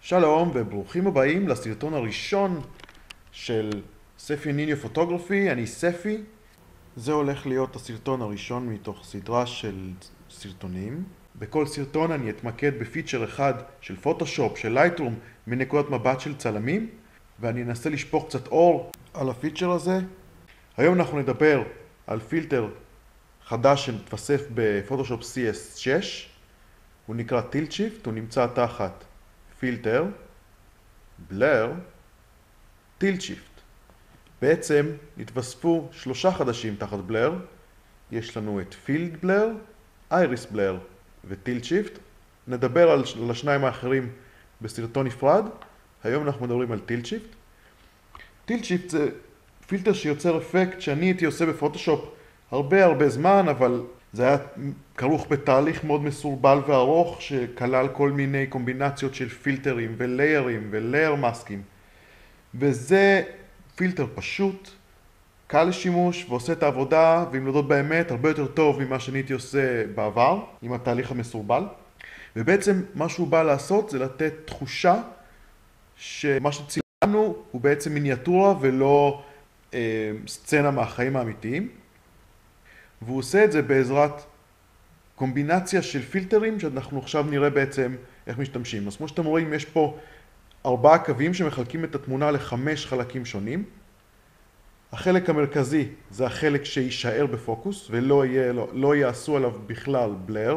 שלום וברוכים הבאים לסרטון הראשון של ספי ניניו פוטוגרפי. אני ספי. זה הולך להיות הסרטון הראשון מתוך סדרה של סרטונים. בכל סרטון אני אתמקד בפיצ'ר אחד של פוטושופ, של לייטרום, מנקודת מבט של צלמים, ואני אנסה לשפוך קצת אור על הפיצ'ר הזה. היום אנחנו נדבר על פילטר חדש שמתווסף בפוטושופ CS6. הוא נקרא טיל שיפט, הוא נמצא תחת פילטר, בלר, טיל שיפט. בעצם התווספו שלושה חדשים תחת בלר. יש לנו את פילד בלר, אייריס בלר וטיל שיפט. נדבר על השניים האחרים בסרטון נפרד. היום אנחנו מדברים על טיל שיפט. טיל שיפט זה פילטר שיוצר אפקט שאני הייתי עושה בפוטושופ הרבה זמן, אבל זה היה כרוך בתהליך מאוד מסורבל וארוך שכלל כל מיני קומבינציות של פילטרים וליירים ולייר מסקים. וזה פילטר פשוט, קל לשימוש ועושה את העבודה, ואם להודות באמת, הרבה יותר טוב ממה שאני הייתי עושה בעבר עם התהליך המסורבל. ובעצם מה שהוא בא לעשות זה לתת תחושה שמה שצילמנו הוא בעצם מיניאטורה ולא סצנה מהחיים האמיתיים. והוא עושה את זה בעזרת קומבינציה של פילטרים שאנחנו עכשיו נראה בעצם איך משתמשים. אז כמו שאתם רואים, יש פה 4 קווים שמחלקים את התמונה ל5 חלקים שונים. החלק המרכזי זה החלק שישאר בפוקוס ולא יעשו עליו בכלל בלר.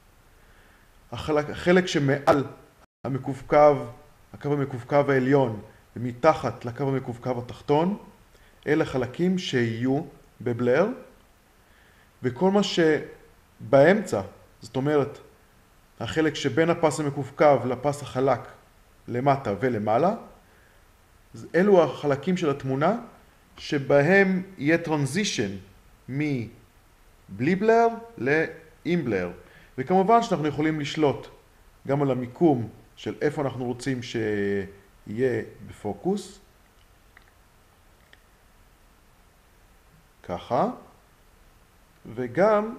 החלק שמעל המקווקו, הקו המקווקו העליון ומתחת לקו המקווקו התחתון, אלה חלקים שיהיו בבלר. וכל מה שבאמצע, זאת אומרת, החלק שבין הפס המקווקו לפס החלק למטה ולמעלה, אלו החלקים של התמונה שבהם יהיה טרנזישן מבלי בלר לעם בלר. וכמובן שאנחנו יכולים לשלוט גם על המיקום של איפה אנחנו רוצים שיהיה בפוקוס. ככה. וגם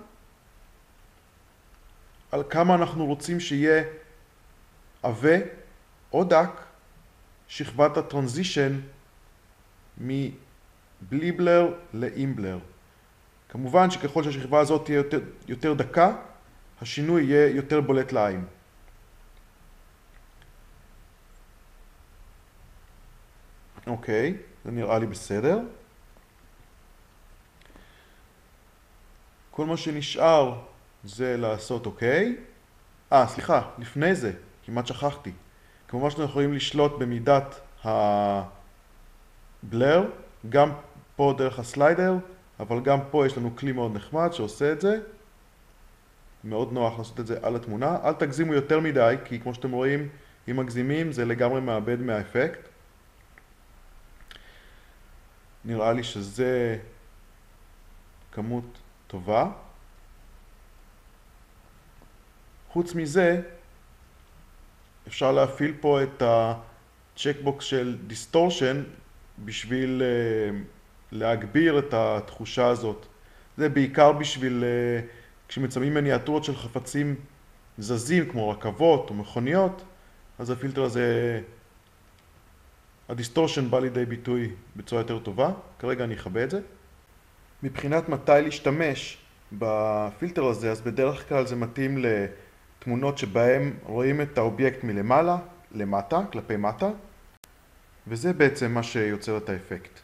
על כמה אנחנו רוצים שיהיה עבה או דק שכבת הטרנזישן מבלי בלר לעם בלר. כמובן שככל שהשכבה הזאת תהיה יותר דקה, השינוי יהיה יותר בולט לעין. אוקיי, זה נראה לי בסדר. כל מה שנשאר זה לעשות אוקיי. סליחה, לפני זה, כמעט שכחתי. כמובן שאנחנו יכולים לשלוט במידת הבלר, גם פה דרך הסליידר, אבל גם פה יש לנו כלי מאוד נחמד שעושה את זה. מאוד נוח לעשות את זה על התמונה. אל תגזימו יותר מדי, כי כמו שאתם רואים, אם מגזימים זה לגמרי מאבד מהאפקט. נראה לי שזה כמות טובה. חוץ מזה, אפשר להפעיל פה את הצ'קבוקס של דיסטורשן בשביל להגביר את התחושה הזאת. זה בעיקר בשביל כשמצלמים מיניאטורות של חפצים זזים כמו רכבות או מכוניות, אז הפילטר הזה, הדיסטורשן בא לידי ביטוי בצורה יותר טובה. כרגע אני אכבה את זה. מבחינת מתי להשתמש בפילטר הזה, אז בדרך כלל זה מתאים לתמונות שבהם רואים את האובייקט מלמעלה למטה, כלפי מטה, וזה בעצם מה שיוצר את האפקט.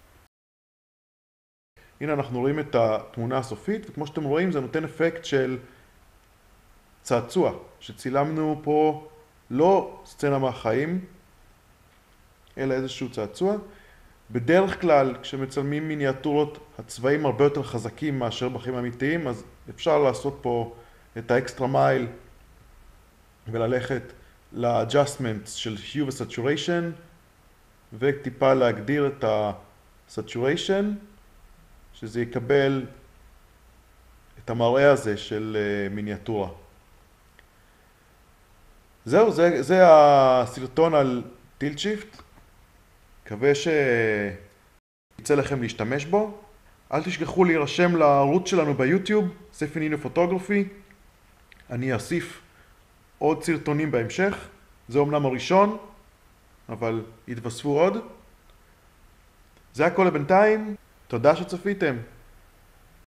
הנה אנחנו רואים את התמונה הסופית, וכמו שאתם רואים זה נותן אפקט של צעצוע, שצילמנו פה לא סצנה מהחיים, אלא איזשהו צעצוע. בדרך כלל כשמצלמים מיניאטורות הצבעים הרבה יותר חזקים מאשר בחיים האמיתיים, אז אפשר לעשות פה את האקסטרה מייל וללכת ל-adjustments של hue ו-saturation וטיפה להגדיר את ה-saturation, שזה יקבל את המראה הזה של מיניאטורה. זהו, זה הסרטון על טיל שיפט. מקווה שיצא לכם להשתמש בו. אל תשכחו להירשם לערוץ שלנו ביוטיוב, ספי ניניו פוטוגרפי. אני אוסיף עוד סרטונים בהמשך. זה אומנם הראשון, אבל יתווספו עוד. זה הכל לבינתיים, תודה שצפיתם.